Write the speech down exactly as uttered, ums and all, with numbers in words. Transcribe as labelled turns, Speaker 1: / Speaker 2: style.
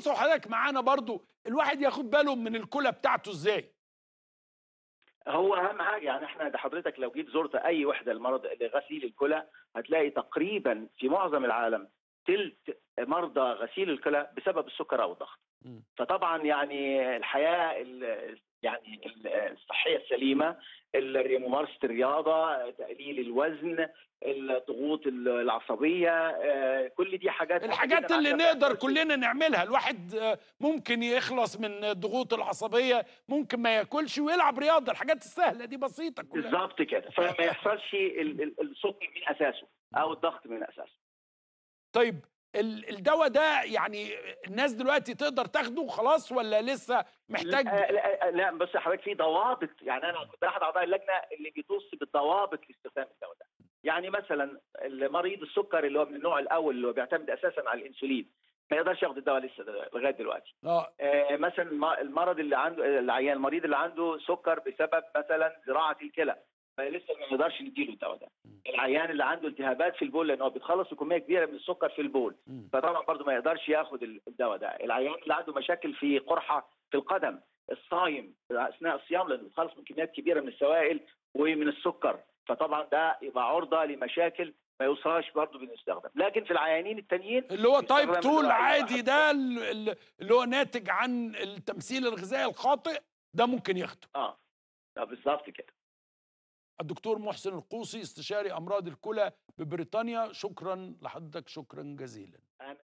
Speaker 1: فرصه وحضرتك معانا برضو، الواحد ياخد باله من الكلى بتاعته ازاي؟
Speaker 2: هو اهم حاجه يعني احنا ده حضرتك لو جيت زرت اي وحده لمرض لغسيل الكلى هتلاقي تقريبا في معظم العالم تلت مرضى غسيل الكلى بسبب السكر او الضغط.
Speaker 1: مم.
Speaker 2: فطبعا يعني الحياه ال- يعني ال- الصحيه السليمه، ال- ممارسه الرياضه، تقليل الوزن، الضغوط العصبيه، آه، كل دي حاجات مهمه
Speaker 1: الحاجات
Speaker 2: جدا
Speaker 1: اللي
Speaker 2: عشان ما
Speaker 1: نقدر
Speaker 2: يحصلش.
Speaker 1: كلنا نعملها، الواحد آه، ممكن يخلص من الضغوط العصبيه، ممكن ما ياكلش ويلعب رياضه، الحاجات السهله دي بسيطه كلها.
Speaker 2: بالظبط كده، فما يحصلش ال- ال- السكر من اساسه او الضغط من اساسه.
Speaker 1: طيب ال- الدواء ده يعني الناس دلوقتي تقدر تاخده خلاص ولا لسه محتاج؟
Speaker 2: لا لا, لا بس حضرتك في ضوابط، يعني انا كنت احد اعضاء اللجنه اللي بيتوصي بالضوابط لاستخدام الدواء ده. يعني مثلا المريض السكر اللي هو من النوع الاول اللي هو بيعتمد اساسا على الانسولين ما يقدرش ياخد الدواء لسه ده- لغايه دلوقتي.
Speaker 1: اه.
Speaker 2: آه مثلا الم- المرض اللي عنده العيان المريض اللي عنده سكر بسبب مثلا زراعه الكلى فلسه ما نقدرش نديله الدواء ده. العيان اللي عنده التهابات في البول لان هو بيتخلص بكميه كبيره من السكر في البول
Speaker 1: مم.
Speaker 2: فطبعا برضه ما يقدرش ياخد الدواء ده. العيان اللي عنده مشاكل في قرحه في القدم، الصايم اثناء الصيام لانه بيتخلص من كميات كبيره من السوائل ومن السكر فطبعا ده يبقى عرضه لمشاكل ما يوصلش برضه بنستخدم. لكن في العيانين التانيين
Speaker 1: اللي هو تايب
Speaker 2: بيستخدم
Speaker 1: اتنين
Speaker 2: اللي هو اي
Speaker 1: العادي
Speaker 2: واحد.
Speaker 1: ده ال- ال- اللي هو ناتج عن التمثيل الغذائي الخاطئ ده ممكن ياخده.
Speaker 2: اه آه، بالظبط كده.
Speaker 1: الدكتور محسن القوسي، استشاري امراض الكلى ببريطانيا، شكرا لحضرتك، شكرا جزيلا.